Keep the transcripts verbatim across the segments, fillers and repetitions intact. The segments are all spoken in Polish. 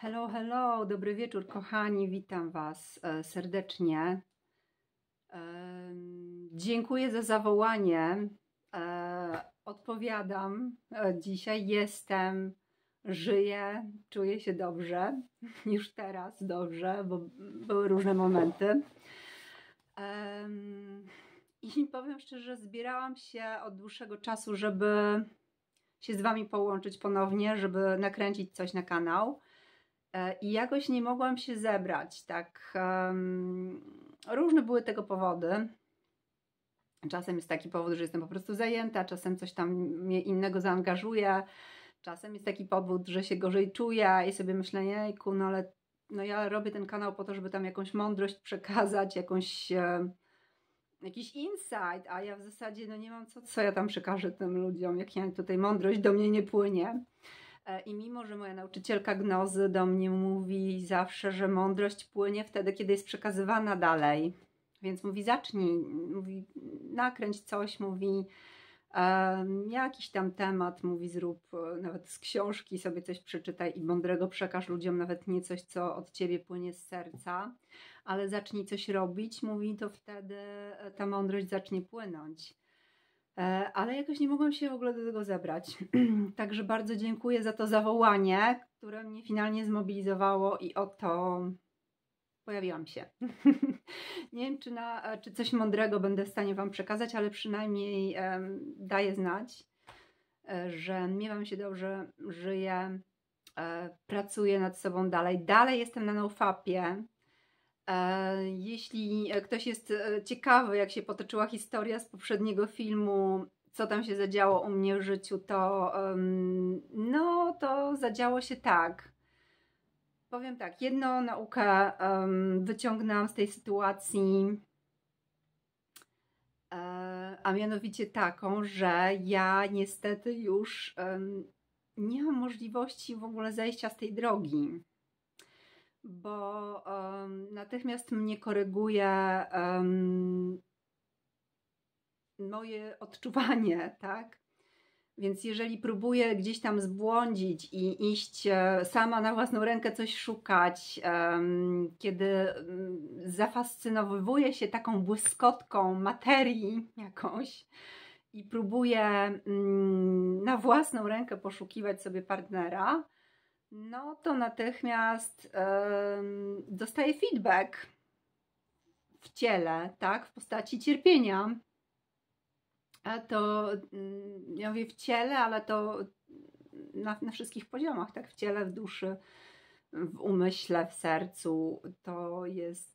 Hello, hello, dobry wieczór, kochani, witam Was e, serdecznie. E, dziękuję za zawołanie. E, odpowiadam. E, dzisiaj jestem, żyję, czuję się dobrze, już teraz dobrze, bo były różne momenty. E, I powiem szczerze, zbierałam się od dłuższego czasu, żeby się z Wami połączyć ponownie, żeby nakręcić coś na kanał. I jakoś nie mogłam się zebrać, tak. Um, różne były tego powody. Czasem jest taki powód, że jestem po prostu zajęta, czasem coś tam mnie innego zaangażuje, czasem jest taki powód, że się gorzej czuję i sobie myślę, jejku, no ale no ja robię ten kanał po to, żeby tam jakąś mądrość przekazać, jakąś, e, jakiś insight, a ja w zasadzie no nie mam co, co ja tam przekażę tym ludziom, jak ja tutaj mądrość do mnie nie płynie. I mimo, że moja nauczycielka gnozy do mnie mówi zawsze, że mądrość płynie wtedy, kiedy jest przekazywana dalej. Więc mówi, zacznij, mówi, nakręć coś, mówi um, jakiś tam temat, mówi, zrób nawet z książki sobie coś przeczytaj i mądrego przekaż ludziom, nawet nie coś, co od ciebie płynie z serca, ale zacznij coś robić, mówi, to wtedy ta mądrość zacznie płynąć. Ale jakoś nie mogłam się w ogóle do tego zebrać. Także bardzo dziękuję za to zawołanie, które mnie finalnie zmobilizowało i oto pojawiłam się. Nie wiem, czy, na, czy coś mądrego będę w stanie Wam przekazać, ale przynajmniej um, daję znać, że miewam się dobrze, żyję, e, pracuję nad sobą dalej. Dalej jestem na nofapie. Jeśli ktoś jest ciekawy, jak się potoczyła historia z poprzedniego filmu, co tam się zadziało u mnie w życiu, to no to zadziało się tak. Powiem tak, jedną naukę wyciągnęłam z tej sytuacji, a mianowicie taką, że ja niestety już nie mam możliwości w ogóle zejścia z tej drogi. Bo um, natychmiast mnie koryguje um, moje odczuwanie, tak? Więc jeżeli próbuję gdzieś tam zbłądzić i iść sama na własną rękę coś szukać, um, kiedy um, zafascynowuję się taką błyskotką materii jakąś i próbuję um, na własną rękę poszukiwać sobie partnera, no to natychmiast um, dostaję feedback w ciele, tak, w postaci cierpienia. A to, um, ja mówię w ciele, ale to na, na wszystkich poziomach, tak, w ciele, w duszy, w umyśle, w sercu. To jest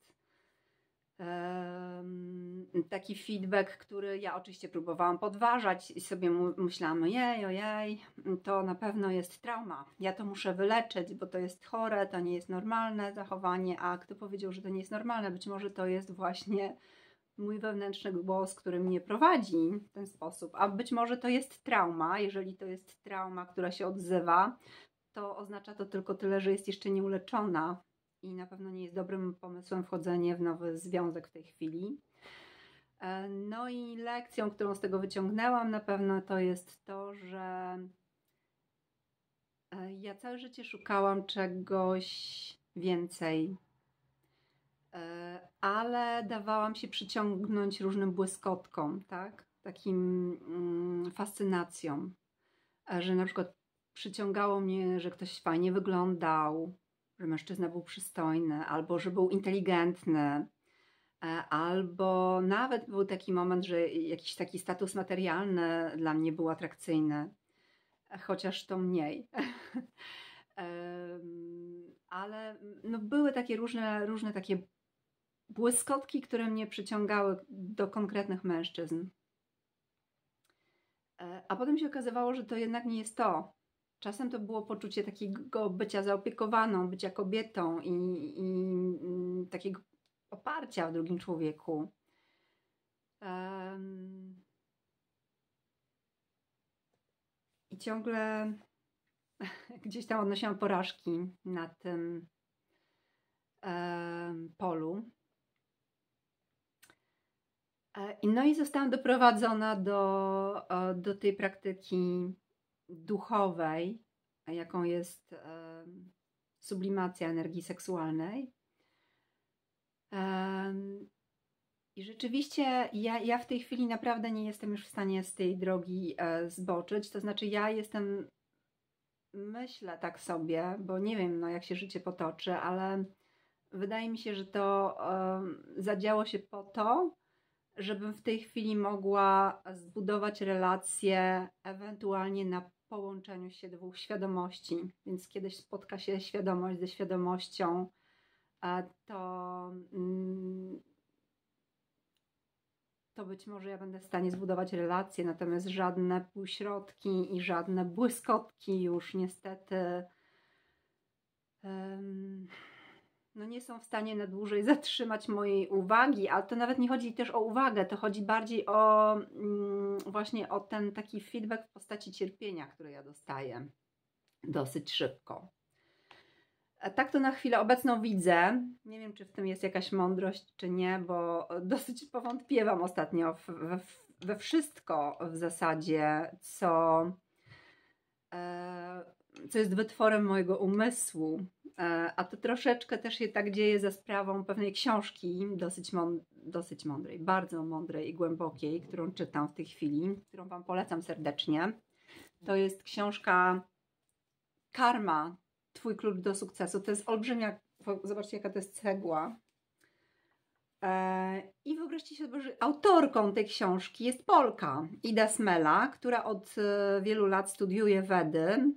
taki feedback, który ja oczywiście próbowałam podważać i sobie myślałam, ojej, ojej, to na pewno jest trauma, ja to muszę wyleczyć, bo to jest chore, to nie jest normalne zachowanie, a kto powiedział, że to nie jest normalne? Być może to jest właśnie mój wewnętrzny głos, który mnie prowadzi w ten sposób, a być może to jest trauma. Jeżeli to jest trauma, która się odzywa, to oznacza to tylko tyle, że jest jeszcze nieuleczona. I na pewno nie jest dobrym pomysłem wchodzenie w nowy związek w tej chwili. No i lekcją, którą z tego wyciągnęłam na pewno, to jest to, że ja całe życie szukałam czegoś więcej, ale dawałam się przyciągnąć różnym błyskotkom, tak? Takim fascynacją, że na przykład przyciągało mnie, że ktoś fajnie wyglądał, że mężczyzna był przystojny, albo że był inteligentny, albo nawet był taki moment, że jakiś taki status materialny dla mnie był atrakcyjny, chociaż to mniej. Ale no były takie różne, różne takie błyskotki, które mnie przyciągały do konkretnych mężczyzn. A potem się okazywało, że to jednak nie jest to. Czasem to było poczucie takiego bycia zaopiekowaną, bycia kobietą i, i takiego oparcia w drugim człowieku. Um, I ciągle gdzieś tam odnosiłam porażki na tym um, polu. No i zostałam doprowadzona do, do tej praktyki duchowej, jaką jest sublimacja energii seksualnej. Um, I rzeczywiście ja, ja w tej chwili naprawdę nie jestem już w stanie z tej drogi e, zboczyć. To znaczy ja jestem, myślę tak sobie, bo nie wiem, no, jak się życie potoczy, ale wydaje mi się, że to e, zadziało się po to, żebym w tej chwili mogła zbudować relacje ewentualnie na połączeniu się dwóch świadomości. Więc kiedyś spotka się świadomość ze świadomością, to, to być może ja będę w stanie zbudować relacje, natomiast żadne półśrodki i żadne błyskotki już niestety um, no nie są w stanie na dłużej zatrzymać mojej uwagi, ale to nawet nie chodzi też o uwagę, to chodzi bardziej o mm, właśnie o ten taki feedback w postaci cierpienia, który ja dostaję dosyć szybko. A tak to na chwilę obecną widzę. Nie wiem, czy w tym jest jakaś mądrość, czy nie, bo dosyć powątpiewam ostatnio we, we wszystko w zasadzie, co, co jest wytworem mojego umysłu. A to troszeczkę też się tak dzieje za sprawą pewnej książki dosyć, mąd dosyć mądrej, bardzo mądrej i głębokiej, którą czytam w tej chwili, którą Wam polecam serdecznie. To jest książka Karma. Twój klucz do sukcesu. To jest olbrzymia, zobaczcie jaka to jest cegła. I wyobraźcie sobie, że autorką tej książki jest Polka, Ida Smela, która od wielu lat studiuje Wedy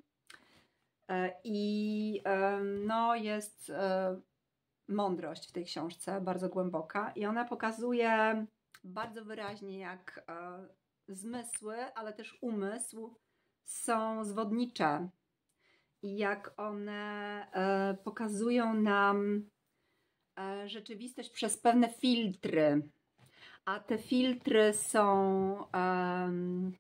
i no, jest mądrość w tej książce, bardzo głęboka i ona pokazuje bardzo wyraźnie, jak zmysły, ale też umysł są zwodnicze. I jak one e, pokazują nam e, rzeczywistość przez pewne filtry. A te filtry są e,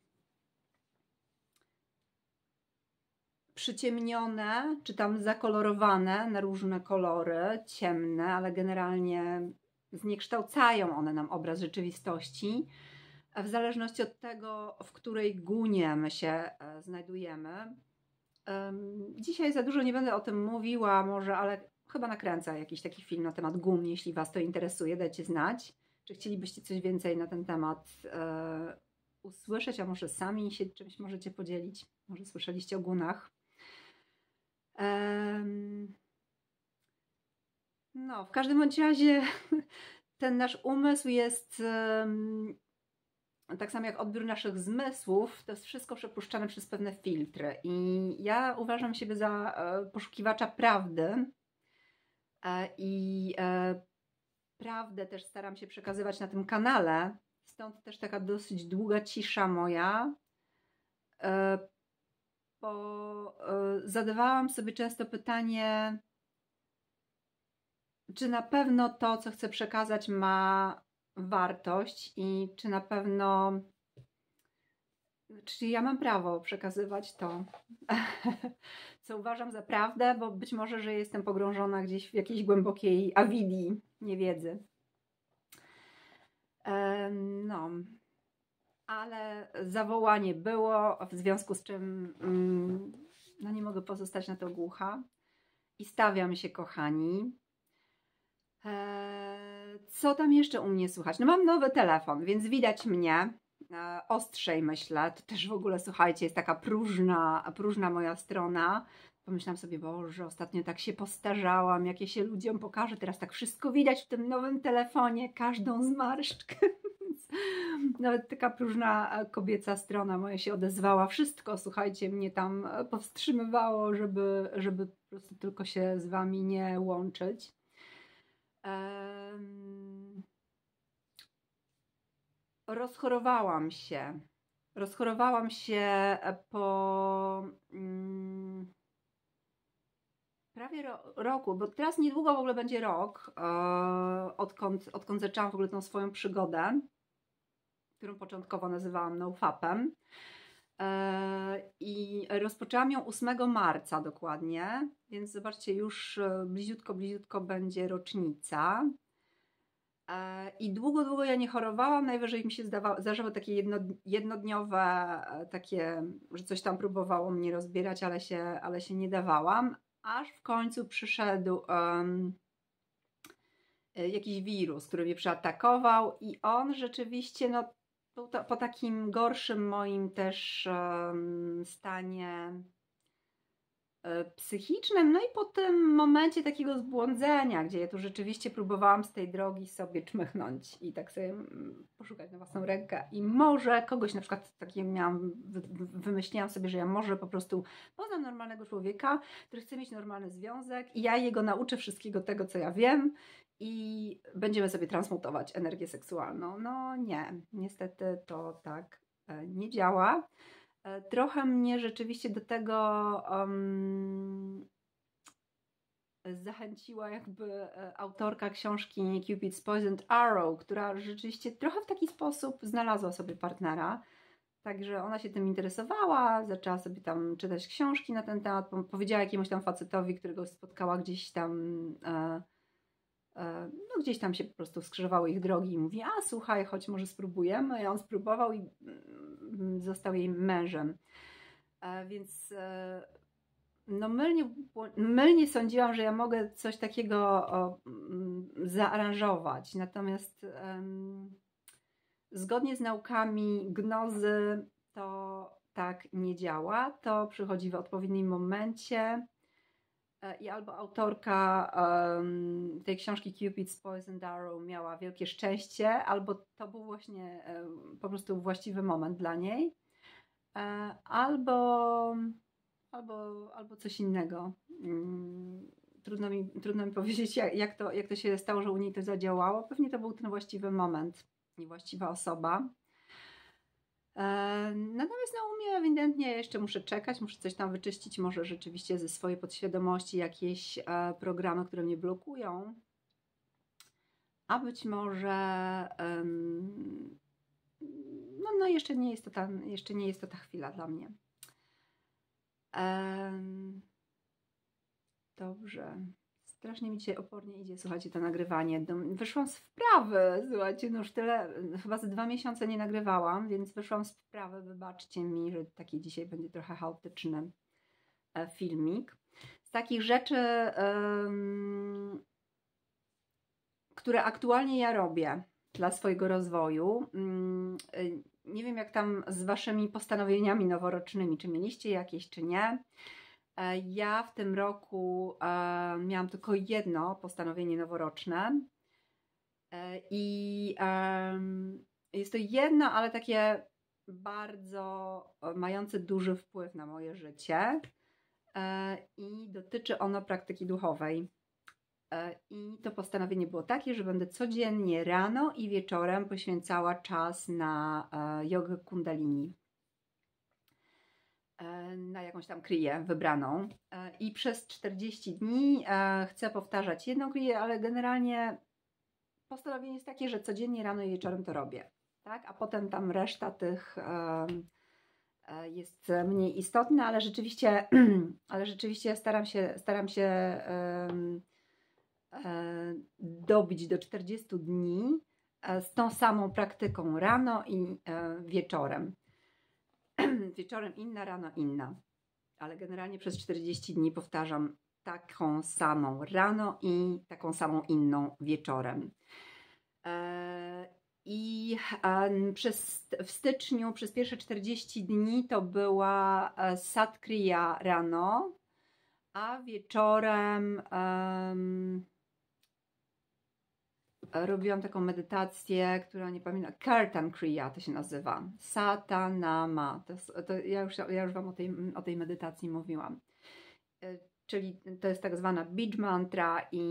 przyciemnione, czy tam zakolorowane na różne kolory, ciemne, ale generalnie zniekształcają one nam obraz rzeczywistości. W zależności od tego, w której gunie my się e, znajdujemy. Dzisiaj za dużo nie będę o tym mówiła może, ale chyba nakręcę jakiś taki film na temat gun, jeśli Was to interesuje, dajcie znać. Czy chcielibyście coś więcej na ten temat e, usłyszeć, a może sami się czymś możecie podzielić? Może słyszeliście o gunach? Um, no, w każdym bądź razie ten nasz umysł jest... Um, tak samo jak odbiór naszych zmysłów, to jest wszystko przepuszczane przez pewne filtry. I ja uważam siebie za poszukiwacza prawdy i prawdę też staram się przekazywać na tym kanale. Stąd też taka dosyć długa cisza moja, bo zadawałam sobie często pytanie, czy na pewno to, co chcę przekazać, ma wartość i czy na pewno, czy ja mam prawo przekazywać to, co uważam za prawdę, bo być może, że jestem pogrążona gdzieś w jakiejś głębokiej awidii, niewiedzy. No, ale zawołanie było, w związku z czym no nie mogę pozostać na to głucha i stawiam się, kochani. Co tam jeszcze u mnie słychać? No mam nowy telefon, więc widać mnie e, ostrzej, myślę. To też w ogóle, słuchajcie, jest taka próżna, próżna moja strona. Pomyślałam sobie, Boże, ostatnio tak się postarzałam, jakie się ludziom pokaże. Teraz tak wszystko widać w tym nowym telefonie, każdą zmarszczkę. Nawet taka próżna kobieca strona moja się odezwała. Wszystko, słuchajcie, mnie tam powstrzymywało, żeby, żeby po prostu tylko się z Wami nie łączyć. Um, rozchorowałam się. Rozchorowałam się po um, prawie ro roku, bo teraz niedługo w ogóle będzie rok, e, odkąd, odkąd zaczęłam w ogóle tą swoją przygodę, którą początkowo nazywałam nofapem. I rozpoczęłam ją ósmego marca dokładnie, więc zobaczcie, już bliziutko, bliziutko będzie rocznica. I długo, długo ja nie chorowałam, najwyżej mi się zdawało, zdarzało takie jedno, jednodniowe, takie, że coś tam próbowało mnie rozbierać, ale się, ale się nie dawałam. aż w końcu przyszedł um, jakiś wirus, który mnie przeatakował i on rzeczywiście no, był to, po takim gorszym moim też um, stanie psychicznym, no i po tym momencie takiego zbłądzenia, gdzie ja tu rzeczywiście próbowałam z tej drogi sobie czmychnąć i tak sobie poszukać na własną rękę i może kogoś na przykład takie miałam, wymyśliłam sobie, że ja może po prostu poznam normalnego człowieka, który chce mieć normalny związek i ja jego nauczę wszystkiego tego, co ja wiem i będziemy sobie transmutować energię seksualną. No nie, niestety to tak nie działa. Trochę mnie rzeczywiście do tego um, zachęciła jakby autorka książki Cupid's Poisoned Arrow, która rzeczywiście trochę w taki sposób znalazła sobie partnera. Także ona się tym interesowała, zaczęła sobie tam czytać książki na ten temat, powiedziała jakiemuś tam facetowi, którego spotkała gdzieś tam, e, e, no gdzieś tam się po prostu skrzyżowały ich drogi i mówi, a słuchaj, chodź może spróbujemy. I on spróbował i mm, został jej mężem. E, więc e, no mylnie, mylnie sądziłam, że ja mogę coś takiego o, mm, zaaranżować. Natomiast em, zgodnie z naukami gnozy to tak nie działa. To przychodzi w odpowiednim momencie i albo autorka um, tej książki Cupid's Poisoned Arrow miała wielkie szczęście, albo to był właśnie um, po prostu właściwy moment dla niej, e, albo, albo, albo coś innego. Um, trudno mi, trudno mi powiedzieć, jak, jak, to, jak to się stało, że u niej to zadziałało. Pewnie to był ten właściwy moment i właściwa osoba. Natomiast no, u mnie ewidentnie jeszcze muszę czekać, muszę coś tam wyczyścić, może rzeczywiście ze swojej podświadomości jakieś e, programy, które mnie blokują, a być może um, no, no jeszcze nie jest to ta, jeszcze nie jest to ta chwila dla mnie. Um, dobrze. Strasznie mi dzisiaj opornie idzie, słuchajcie, to nagrywanie. Wyszłam z wprawy, słuchajcie, no już tyle, chyba ze dwa miesiące nie nagrywałam, więc wyszłam z wprawy, wybaczcie mi, że taki dzisiaj będzie trochę chaotyczny filmik. Z takich rzeczy, um, które aktualnie ja robię dla swojego rozwoju, um, nie wiem jak tam z waszymi postanowieniami noworocznymi, czy mieliście jakieś, czy nie. Ja w tym roku e, miałam tylko jedno postanowienie noworoczne e, i e, jest to jedno, ale takie bardzo mające duży wpływ na moje życie e, i dotyczy ono praktyki duchowej. E, I to postanowienie było takie, że będę codziennie rano i wieczorem poświęcała czas na e, jogę kundalini. Na jakąś tam kryję wybraną i przez czterdzieści dni chcę powtarzać jedną kryję, ale generalnie postanowienie jest takie, że codziennie rano i wieczorem to robię, tak? A potem tam reszta tych jest mniej istotna, ale rzeczywiście, ale rzeczywiście staram się, staram się dobić do czterdziestu dni z tą samą praktyką rano i wieczorem. Wieczorem inna, rano inna. Ale generalnie przez czterdzieści dni powtarzam taką samą rano i taką samą inną wieczorem. I przez, w styczniu przez pierwsze czterdzieści dni to była Satkriya rano, a wieczorem um, robiłam taką medytację, która nie pamiętam, Kirtan Kriya to się nazywa, Satanama, to, jest, to ja, już, ja już Wam o tej, o tej medytacji mówiłam, czyli to jest tak zwana Bij mantra i,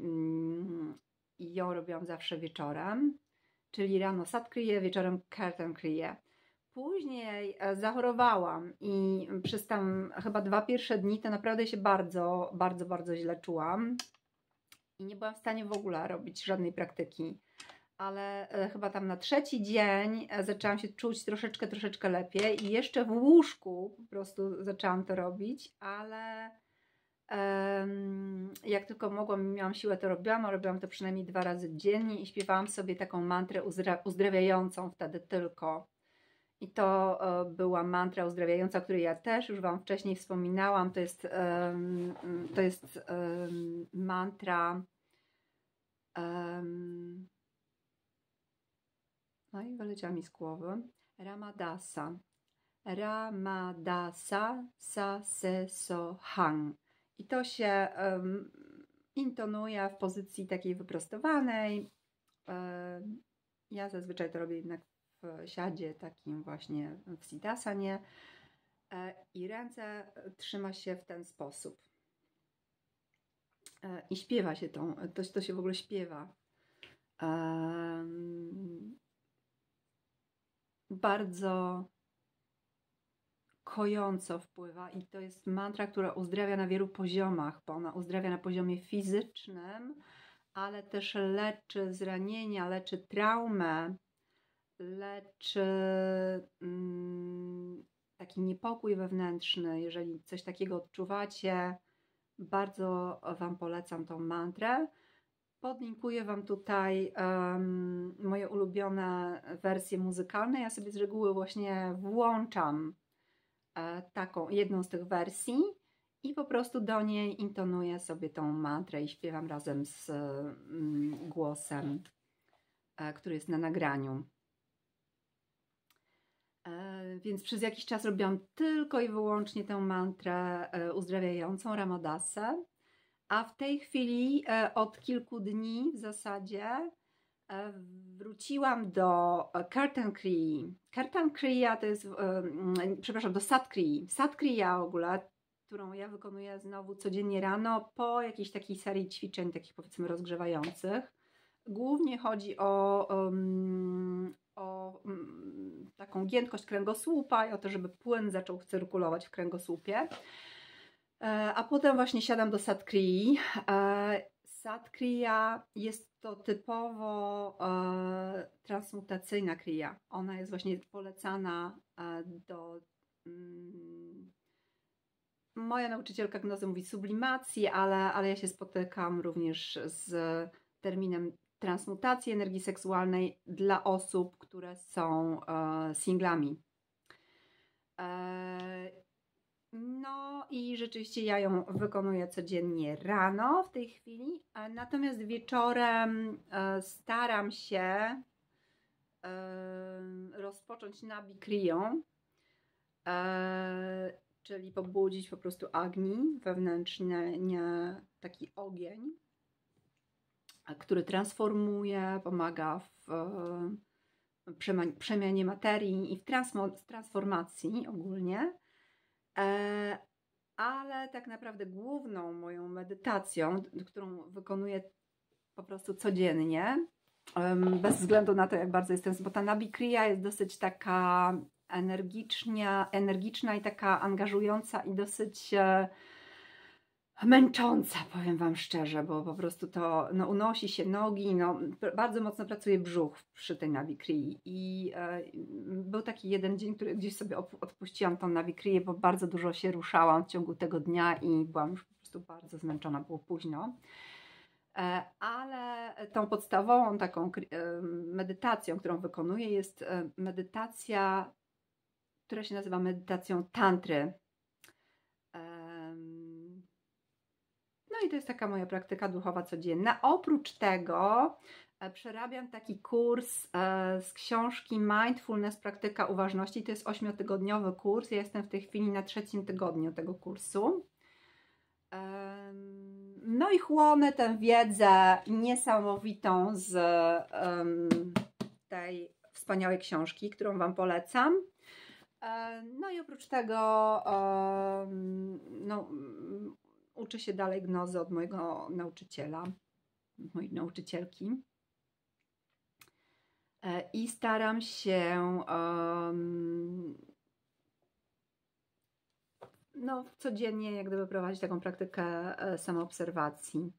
i ją robiłam zawsze wieczorem, czyli rano Satkriya, wieczorem Kirtan Kriya. Później zachorowałam i przez tam chyba dwa pierwsze dni to naprawdę się bardzo, bardzo, bardzo źle czułam. I nie byłam w stanie w ogóle robić żadnej praktyki, ale chyba tam na trzeci dzień zaczęłam się czuć troszeczkę, troszeczkę lepiej i jeszcze w łóżku po prostu zaczęłam to robić, ale um, jak tylko mogłam, miałam siłę, to robiłam, a robiłam to przynajmniej dwa razy dziennie i śpiewałam sobie taką mantrę uzdrawiającą wtedy tylko. I to była mantra uzdrawiająca, o której ja też już Wam wcześniej wspominałam. To jest, to jest mantra. No i wyleciała mi z głowy. Ramadasa. Ramadasa sa se so hang. I to się um, intonuje w pozycji takiej wyprostowanej. Um, ja zazwyczaj to robię jednak w siadzie takim właśnie w siddhasanie. Um, I ręce trzyma się w ten sposób. Um, I śpiewa się tą, to, to się w ogóle śpiewa. Um, bardzo kojąco wpływa i to jest mantra, która uzdrawia na wielu poziomach, bo ona uzdrawia na poziomie fizycznym, ale też leczy zranienia, leczy traumę, leczy mm, taki niepokój wewnętrzny. Jeżeli coś takiego odczuwacie, bardzo Wam polecam tą mantrę. Podlinkuję Wam tutaj um, moje ulubione wersje muzykalne. Ja sobie z reguły właśnie włączam e, taką, jedną z tych wersji i po prostu do niej intonuję sobie tą mantrę i śpiewam razem z mm, głosem, e, który jest na nagraniu. E, więc przez jakiś czas robiłam tylko i wyłącznie tę mantrę e, uzdrawiającą Ramadasę. A w tej chwili e, od kilku dni w zasadzie e, wróciłam do Kirtan Kriya. Kirtan Kriya to jest, e, przepraszam, do Sat Kriya. Sat Kriya w ogóle, którą ja wykonuję znowu codziennie rano po jakiejś takiej serii ćwiczeń, takich powiedzmy rozgrzewających. Głównie chodzi o, um, o um, taką giętkość kręgosłupa i o to, żeby płyn zaczął cyrkulować w kręgosłupie. A potem właśnie siadam do Sat Kriyi. Sat Kriya jest to typowo e, transmutacyjna kriya. Ona jest właśnie polecana e, do... Mm, moja nauczycielka gnozy mówi sublimacji, ale, ale ja się spotykam również z terminem transmutacji energii seksualnej dla osób, które są e, singlami. E, No i rzeczywiście ja ją wykonuję codziennie rano w tej chwili, natomiast wieczorem staram się rozpocząć Nabi Kriyą, czyli pobudzić po prostu Agni, wewnętrzny taki ogień, który transformuje, pomaga w przemianie materii i w transformacji ogólnie. Ale tak naprawdę główną moją medytacją, którą wykonuję po prostu codziennie, bez względu na to, jak bardzo jestem, bo ta Nabi Kriya jest dosyć taka energiczna, energiczna i taka angażująca i dosyć męcząca, powiem Wam szczerze, bo po prostu to no, unosi się nogi, no, bardzo mocno pracuje brzuch przy tej Nabi Kriyi i e, był taki jeden dzień, który gdzieś sobie odpuściłam tą Nabi Kriję, bo bardzo dużo się ruszałam w ciągu tego dnia i byłam już po prostu bardzo zmęczona, było późno. E, ale tą podstawową taką e, medytacją, którą wykonuję, jest e, medytacja, która się nazywa medytacją tantry. No i to jest taka moja praktyka duchowa codzienna. Oprócz tego przerabiam taki kurs z książki Mindfulness, praktyka uważności. To jest ośmiotygodniowy kurs. Ja jestem w tej chwili na trzecim tygodniu tego kursu. No i chłonę tę wiedzę niesamowitą z tej wspaniałej książki, którą Wam polecam. No i oprócz tego no, uczę się dalej gnozy od mojego nauczyciela, mojej nauczycielki i staram się um, no, codziennie jak gdyby prowadzić taką praktykę samoobserwacji.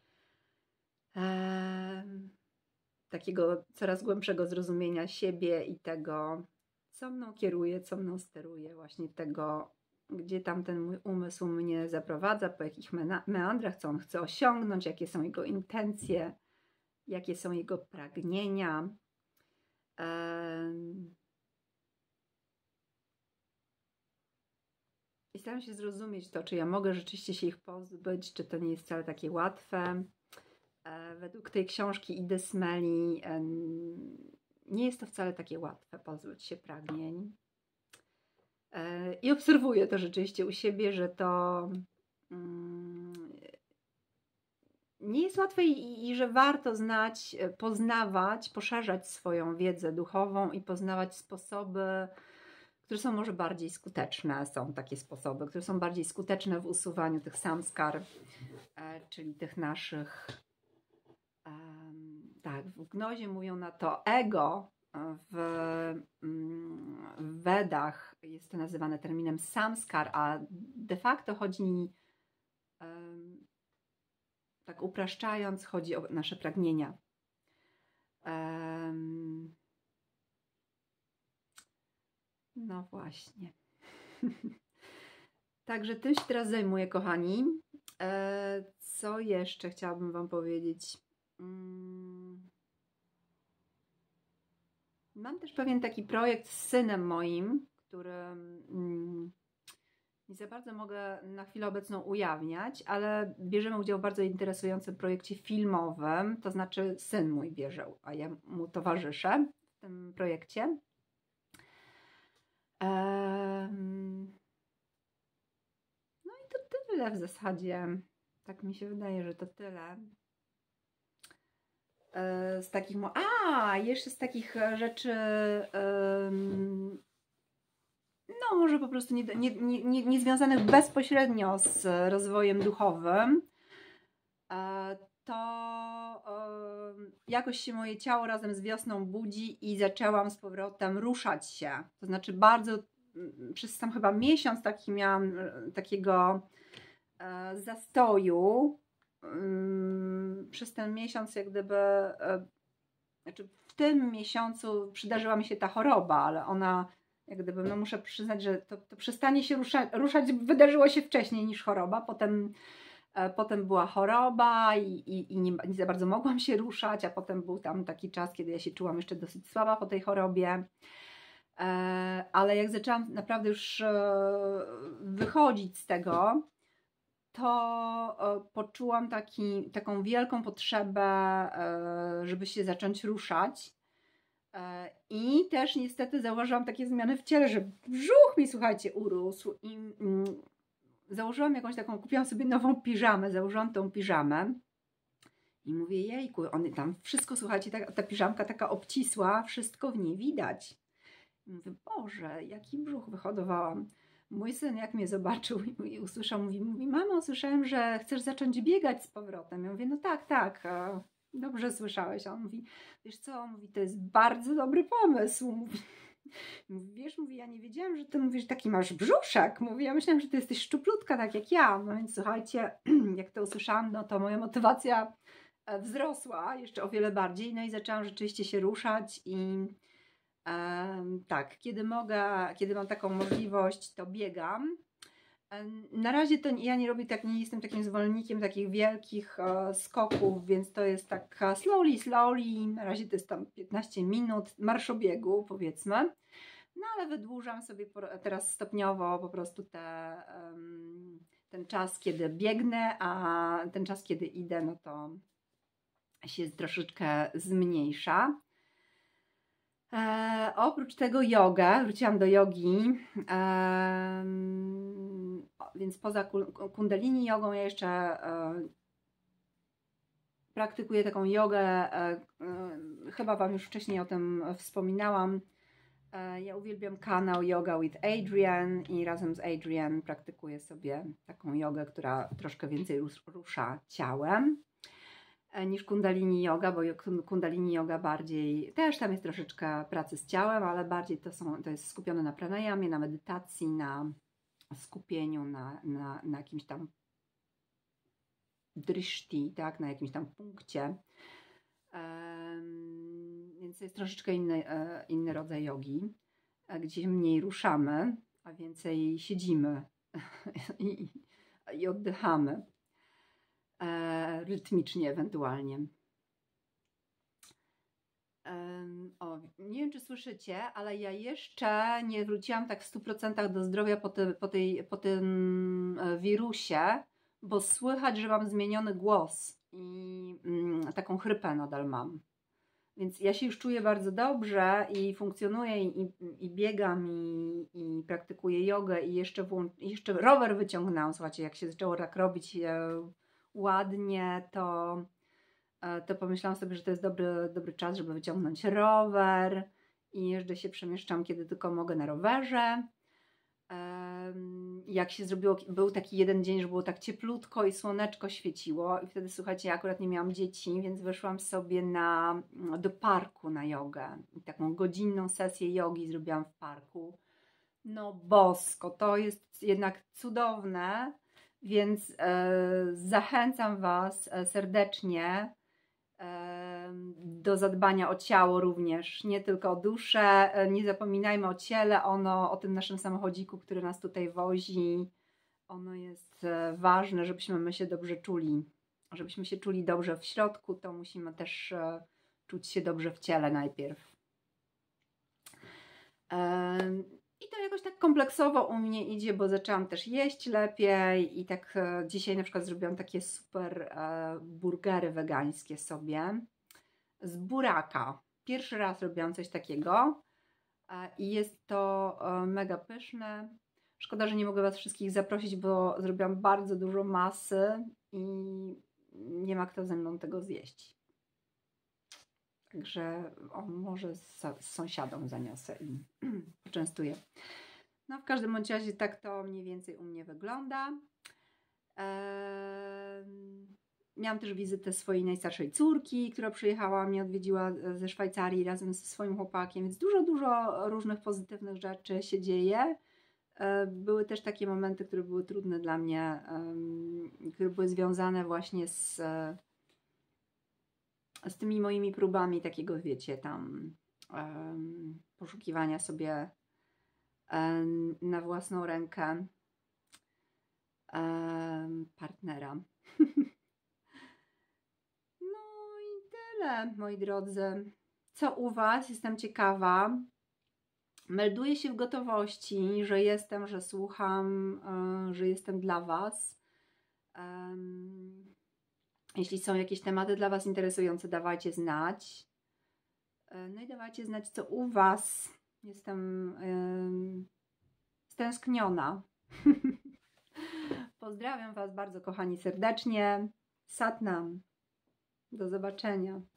E, takiego coraz głębszego zrozumienia siebie i tego, co mną kieruje, co mną steruje, właśnie tego, gdzie tam ten mój umysł mnie zaprowadza, po jakich meandrach, co on chce osiągnąć, jakie są jego intencje, jakie są jego pragnienia. I staram się zrozumieć to, czy ja mogę rzeczywiście się ich pozbyć, czy to nie jest wcale takie łatwe. Według tej książki Idy Smeli nie jest to wcale takie łatwe pozbyć się pragnień. I obserwuję to rzeczywiście u siebie, że to nie jest łatwe i, i że warto znać, poznawać, poszerzać swoją wiedzę duchową i poznawać sposoby, które są może bardziej skuteczne. Są takie sposoby, które są bardziej skuteczne w usuwaniu tych samskar, czyli tych naszych, tak, w gnozie mówią na to ego, w, w Wedach jest to nazywane terminem samskar, a de facto chodzi, tak upraszczając, chodzi o nasze pragnienia. No właśnie. Także tym się teraz zajmuję, kochani. Co jeszcze chciałabym Wam powiedzieć? Mam też pewien taki projekt z synem moim, który nie za bardzo mogę na chwilę obecną ujawniać, ale bierzemy udział w bardzo interesującym projekcie filmowym, to znaczy syn mój bierze, a ja mu towarzyszę w tym projekcie. No i to tyle w zasadzie. Tak mi się wydaje, że to tyle. Z takich... A, jeszcze z takich rzeczy... No może po prostu nie, nie, nie, nie związanych bezpośrednio z rozwojem duchowym. To jakoś się moje ciało razem z wiosną budzi i zaczęłam z powrotem ruszać się. To znaczy bardzo, przez tam chyba miesiąc taki miałam takiego zastoju. Przez ten miesiąc jak gdyby, znaczy w tym miesiącu przydarzyła mi się ta choroba, ale ona jak gdyby, no muszę przyznać, że to, to przestanie się rusza, ruszać wydarzyło się wcześniej niż choroba. Potem Potem była choroba i, i, i nie, nie za bardzo mogłam się ruszać, a potem był tam taki czas, kiedy ja się czułam jeszcze dosyć słaba po tej chorobie. Ale jak zaczęłam naprawdę już wychodzić z tego, to poczułam taki, taką wielką potrzebę, żeby się zacząć ruszać. I też niestety zauważyłam takie zmiany w ciele, że brzuch mi, słuchajcie, urósł i założyłam jakąś taką, kupiłam sobie nową piżamę, założyłam tą piżamę i mówię, jejku, on tam wszystko, słuchajcie, ta, ta piżamka taka obcisła, wszystko w niej widać. I mówię, Boże, jaki brzuch wyhodowałam. Mój syn jak mnie zobaczył i, i usłyszał, mówi, mówi, mamo, słyszałem, że chcesz zacząć biegać z powrotem. Ja mówię, no tak, tak, dobrze słyszałeś. A on mówi, wiesz co, mówi, to jest bardzo dobry pomysł. Mówi, mówi, wiesz, mówi, ja nie wiedziałam, że ty mówisz, taki masz brzuszek. Mówi, ja myślałam, że ty jesteś szczuplutka, tak jak ja. No więc słuchajcie, jak to usłyszałam, no to moja motywacja wzrosła jeszcze o wiele bardziej. No i zaczęłam rzeczywiście się ruszać i um, tak, kiedy mogę, kiedy mam taką możliwość, to biegam. Na razie to ja nie robię tak, nie jestem takim zwolennikiem takich wielkich e, skoków, więc to jest tak slowly, slowly, na razie to jest tam piętnaście minut marszobiegu, powiedzmy, no ale wydłużam sobie po, teraz stopniowo po prostu te, um, ten czas, kiedy biegnę, a ten czas, kiedy idę, no to się troszeczkę zmniejsza. E, oprócz tego jogę, wróciłam do jogi, e, więc poza kundalini jogą ja jeszcze e, praktykuję taką jogę, e, e, chyba Wam już wcześniej o tym wspominałam. E, ja uwielbiam kanał Yoga with Adriene i razem z Adriene praktykuję sobie taką jogę, która troszkę więcej rusza ciałem niż kundalini yoga, bo kundalini yoga bardziej, też tam jest troszeczkę pracy z ciałem, ale bardziej to, są, to jest skupione na pranayamie, na medytacji, na skupieniu, na, na, na jakimś tam drishti, tak, na jakimś tam punkcie. Um, więc to jest troszeczkę inny, inny rodzaj jogi, gdzie mniej ruszamy, a więcej siedzimy i, i oddychamy. Rytmicznie ewentualnie. O, nie wiem, czy słyszycie, ale ja jeszcze nie wróciłam tak w stu procentach do zdrowia po, te, po, tej, po tym wirusie, bo słychać, że mam zmieniony głos i mm, taką chrypę nadal mam. Więc ja się już czuję bardzo dobrze i funkcjonuję i, i biegam i, i praktykuję jogę i jeszcze, włą- jeszcze rower wyciągnęłam. Słuchajcie, jak się zaczęło tak robić e, ładnie, to to pomyślałam sobie, że to jest dobry, dobry czas, żeby wyciągnąć rower i jeżdżę się, przemieszczam, kiedy tylko mogę na rowerze. Jak się zrobiło, był taki jeden dzień, że było tak cieplutko i słoneczko świeciło i wtedy, słuchajcie, ja akurat nie miałam dzieci, więc wyszłam sobie na, do parku na jogę. I taką godzinną sesję jogi zrobiłam w parku. No bosko, to jest jednak cudowne, więc e, zachęcam Was serdecznie do zadbania o ciało również, nie tylko o duszę. Nie zapominajmy o ciele, ono, o tym naszym samochodziku, który nas tutaj wozi. Ono jest ważne, żebyśmy my się dobrze czuli. Żebyśmy się czuli dobrze w środku, to musimy też czuć się dobrze w ciele najpierw. I to jakoś tak kompleksowo u mnie idzie, bo zaczęłam też jeść lepiej i tak dzisiaj na przykład zrobiłam takie super burgery wegańskie sobie z buraka. Pierwszy raz robiłam coś takiego i jest to mega pyszne. Szkoda, że nie mogę Was wszystkich zaprosić, bo zrobiłam bardzo dużo masy i nie ma kto ze mną tego zjeść. Także o, może z, z sąsiadom zaniosę i poczęstuję. No w każdym bądź razie tak to mniej więcej u mnie wygląda. Eee, miałam też wizytę swojej najstarszej córki, która przyjechała, mnie odwiedziła ze Szwajcarii razem ze swoim chłopakiem, więc dużo, dużo różnych pozytywnych rzeczy się dzieje. Eee, były też takie momenty, które były trudne dla mnie, eee, które były związane właśnie z z tymi moimi próbami takiego, wiecie, tam um, poszukiwania sobie um, na własną rękę um, partnera. No i tyle, moi drodzy. Co u Was? Jestem ciekawa. Melduję się w gotowości, że jestem, że słucham, um, że jestem dla Was. Um, Jeśli są jakieś tematy dla Was interesujące, dawajcie znać. No i dawajcie znać, co u Was. Jestem yy, stęskniona. Pozdrawiam Was bardzo, kochani, serdecznie. Satnam. Do zobaczenia.